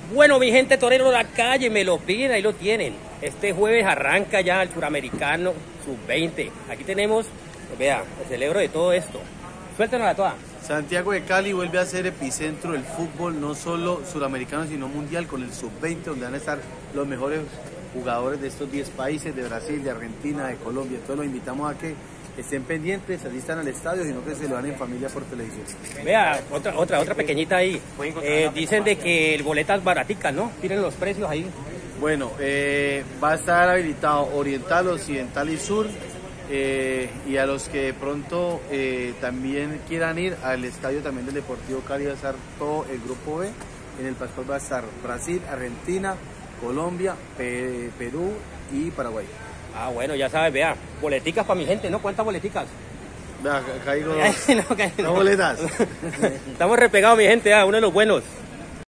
Bueno, mi gente torero de la calle, me lo piden, ahí lo tienen. Este jueves arranca ya el Suramericano Sub-20. Aquí tenemos, vea, el celebro de todo esto. Suéltanos a toda. Santiago de Cali vuelve a ser epicentro del fútbol, no solo suramericano, sino mundial, con el Sub-20, donde van a estar los mejores jugadores de estos 10 países, de Brasil, de Argentina, de Colombia. Entonces los invitamos a que estén pendientes, asistan al estadio, sino que se lo dan en familia por televisión. Vea, otra pequeñita ahí. Dicen de que el boletas baraticas, ¿no? Tienen los precios ahí. Bueno, va a estar habilitado Oriental, Occidental y Sur. Y a los que de pronto también quieran ir al estadio también del Deportivo Cali, va a estar todo el grupo B. En el pastor va a estar Brasil, Argentina, Colombia, Perú y Paraguay. Ah, bueno, ya sabes, vea, boleticas para mi gente, ¿no? ¿Cuántas boleticas? Vea, caigo No, no boletas. Estamos repegados, mi gente, uno de los buenos.